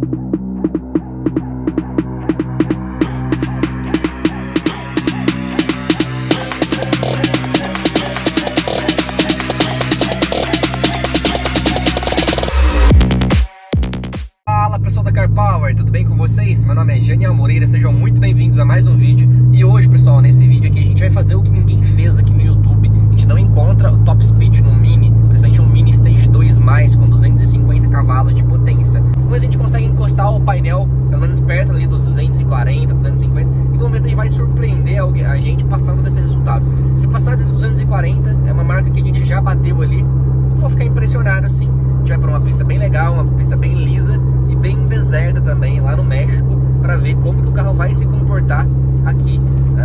Pessoal da Car Power, tudo bem com vocês? Meu nome é Janiel Moreira, sejam muito bem-vindos a mais um vídeo. E hoje, pessoal, nesse vídeo aqui a gente vai fazer o que ninguém fez aqui no YouTube. A gente não encontra o top speed no Mini, principalmente um Mini Stage 2+, com 250 cavalos de potência. Mas a gente consegue encostar o painel, pelo menos perto ali dos 240, 250. E vamos ver se a gente vai surpreender a gente passando desses resultados. Se passar de 240, é uma marca que a gente já bateu ali, vou ficar impressionado sim. A gente vai para uma pista bem legal, uma pista bem lisa e bem deserta também, lá no México, para ver como que o carro vai se comportar aqui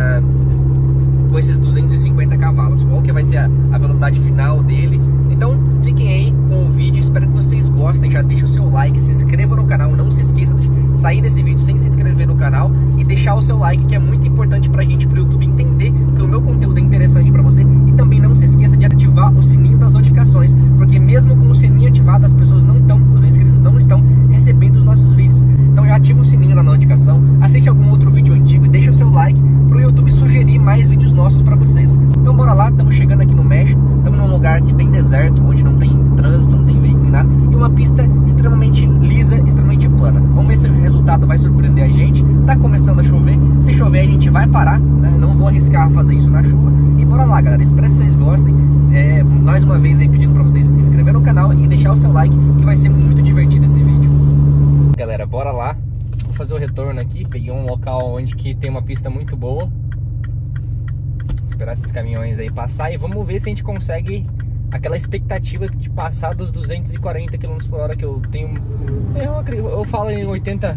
com esses 250 cavalos, qual que vai ser a velocidade final dele. Então fiquem aí com o vídeo, espero que vocês gostem, já deixa o seu like, se inscreva no canal, não se esqueça de sair desse vídeo sem se inscrever no canal e deixar o seu like, que é muito importante pra gente, pro YouTube entender que o meu conteúdo é interessante pra você. E também não se esqueça de ativar o sininho das notificações, porque mesmo com o sininho ativado, as pessoas não estão, os inscritos não estão recebendo os nossos vídeos. Então já ativa o sininho da notificação, assiste algum outro vídeo antigo e deixa o seu like pro YouTube sugerir mais vídeos nossos pra vocês. Então bora lá, estamos chegando aqui no México, estamos num lugar aqui bem deserto, onde não tem trânsito, não tem veículo nem nada, e uma pista extremamente lisa, extremamente plana. Vamos ver se o resultado vai surpreender a gente. Tá começando a chover, se chover a gente vai parar, né? Não vou arriscar fazer isso na chuva. E bora lá, galera, espero que vocês gostem. Mais uma vez aí pedindo pra vocês se inscrever no canal e deixar o seu like, que vai ser muito divertido esse vídeo. Galera, bora lá. Vou fazer o retorno aqui, peguei um local onde que tem uma pista muito boa. Esperar esses caminhões aí passar e vamos ver se a gente consegue aquela expectativa de passar dos 240 km por hora que eu tenho. Eu falo em 80%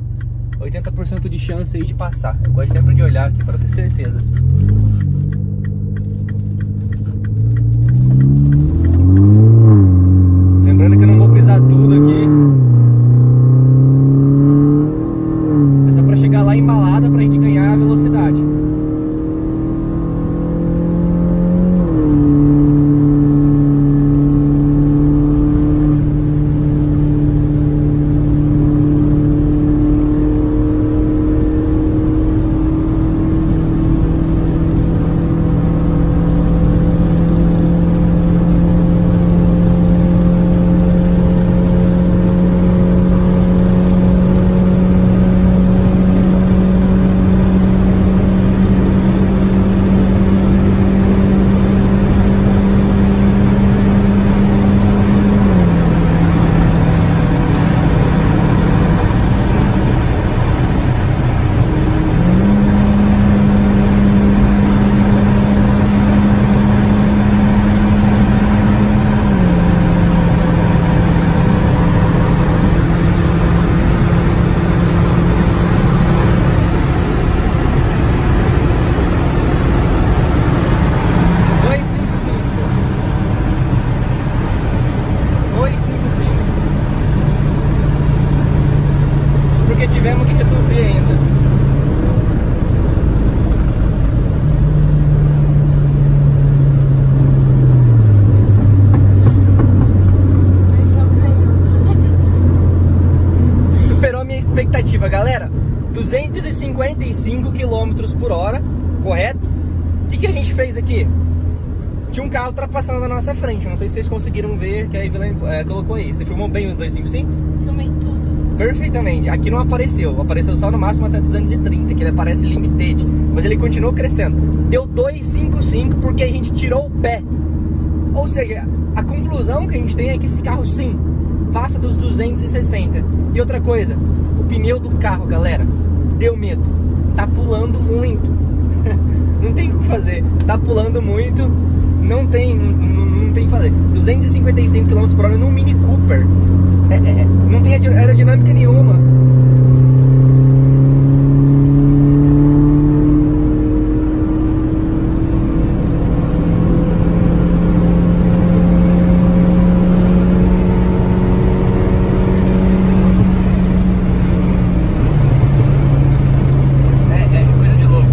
de chance aí de passar. Eu gosto sempre de olhar aqui para ter certeza. Lembrando que eu não vou pisar tudo aqui. É só para chegar lá embalada pra gente ganhar a velocidade. Tivemos que reduzir ainda. Mas só caiu. Superou a minha expectativa, galera. 255 km por hora, correto? O que a gente fez aqui? Tinha um carro ultrapassando na nossa frente. Não sei se vocês conseguiram ver, que a Evelyn colocou aí. Você filmou bem os 255? Filmei tudo. Perfeitamente, aqui não apareceu, apareceu só no máximo até 230, que ele aparece limited, mas ele continuou crescendo. Deu 255 porque a gente tirou o pé. Ou seja, a conclusão que a gente tem é que esse carro sim, passa dos 260. E outra coisa, o pneu do carro, galera, deu medo, tá pulando muito. Não tem o que fazer, tá pulando muito, não tem o que fazer. 255 km por hora num Mini Cooper. Não tem aerodinâmica nenhuma. Coisa de louco.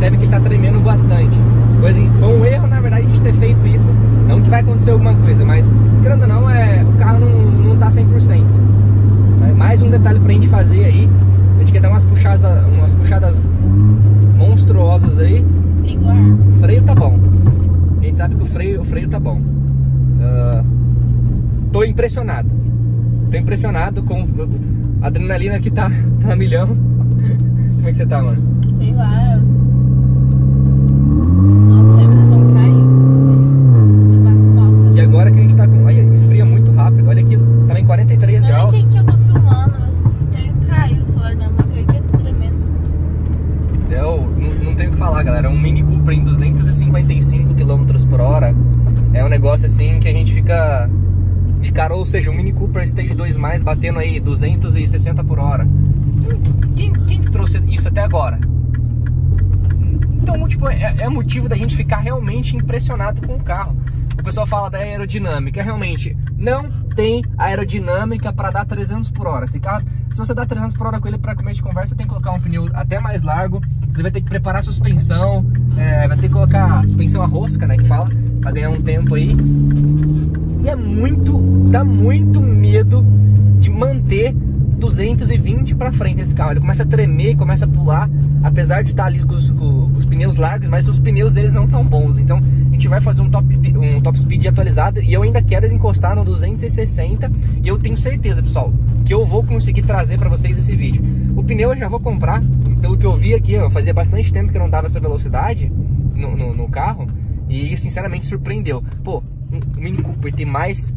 percebe que ele tá tremendo bastante. Foi um erro, na verdade, a gente ter feito isso. Não que vai acontecer alguma coisa, mas, querendo ou não, o carro não tá 100%. Mais um detalhe pra gente fazer aí. A gente quer dar umas puxadas monstruosas aí. Igual. O freio tá bom. A gente sabe que o freio tá bom. Tô impressionado. Tô impressionado com a adrenalina que tá a milhão. Como é que você tá, mano? Sei lá. Nossa, a impressão caiu. Eu passo mal. E agora que a gente tá com... Olha, esfria muito rápido. Olha aquilo. Tava em 43 graus. Eu nem sei que eu tô filmando, mas caiu o celular da minha mão, que eu tô tremendo. Não tenho o que falar, galera. Um Mini Cooper em 255 km por hora é um negócio assim que a gente fica de cara. Ou seja, um Mini Cooper Stage 2+, batendo aí 260 por hora. Quem trouxe isso até agora? Então, tipo, é motivo da gente ficar realmente impressionado com o carro. O pessoal fala da aerodinâmica. Realmente, não tem aerodinâmica para dar 300 por hora. Se você dá 300 por hora com ele para começo de conversa, tem que colocar um pneu até mais largo. Você vai ter que preparar a suspensão, vai ter que colocar a suspensão a rosca, né, que fala, para ganhar um tempo aí. E dá muito medo de manter 220 para frente esse carro. Ele começa a tremer, começa a pular, apesar de estar ali com os pneus largos, mas os pneus deles não tão bons. Então a gente vai fazer um top speed atualizado e eu ainda quero encostar no 260 e eu tenho certeza, pessoal, que eu vou conseguir trazer para vocês esse vídeo. O pneu eu já vou comprar, pelo que eu vi aqui, fazia bastante tempo que eu não dava essa velocidade no carro e sinceramente surpreendeu. Pô, o Mini Cooper tem mais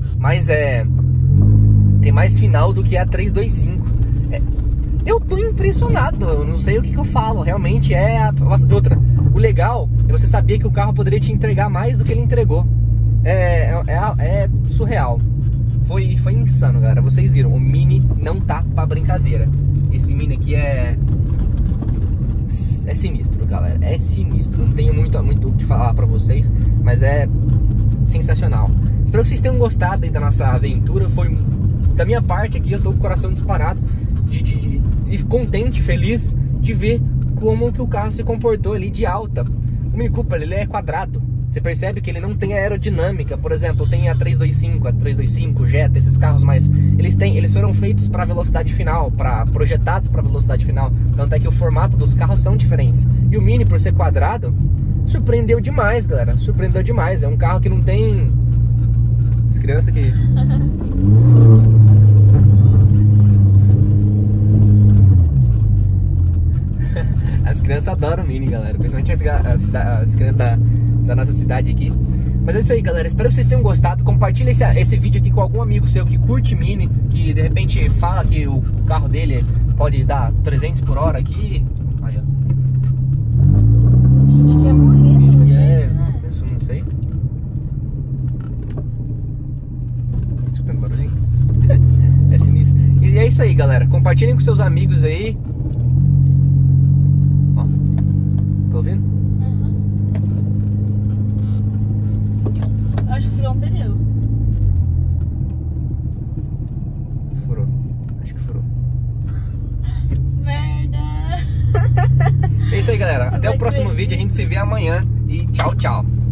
final do que a 325. Eu tô impressionado, eu não sei o que eu falo. Realmente outra. O legal é você saber que o carro poderia te entregar mais do que ele entregou. É surreal. Foi insano, galera. Vocês viram, o Mini não tá pra brincadeira. Esse Mini aqui é sinistro, galera. É sinistro. Não tenho muito o que falar pra vocês, mas é sensacional. Espero que vocês tenham gostado aí da nossa aventura. Foi da minha parte aqui, eu tô com o coração disparado e contente, feliz de ver como que o carro se comportou ali de alta. O Mini Cooper, ele é quadrado. Você percebe que ele não tem aerodinâmica. Por exemplo, tem a 325, Jetta, esses carros, mas eles foram feitos para velocidade final, projetados para velocidade final. Tanto é que o formato dos carros são diferentes. E o Mini, por ser quadrado, surpreendeu demais, galera. Surpreendeu demais. É um carro que não tem... As crianças aqui... As crianças adoram o Mini, galera. Principalmente as crianças da nossa cidade aqui. Mas é isso aí, galera. Espero que vocês tenham gostado. Compartilha esse vídeo aqui com algum amigo seu que curte Mini, que de repente fala que o carro dele pode dar 300 por hora aqui. Aí, ó. Tem gente que quer morrer pelo jeito, né? Isso não sei. Escutando barulhinho? É sinistro. E é isso aí, galera. Compartilhem com seus amigos aí. Ó. Tá ouvindo? Uhum. Acho que furou um pneu. Furou. Acho que furou. Merda. É isso aí, galera. Até o próximo vídeo. A gente se vê amanhã. E tchau, tchau.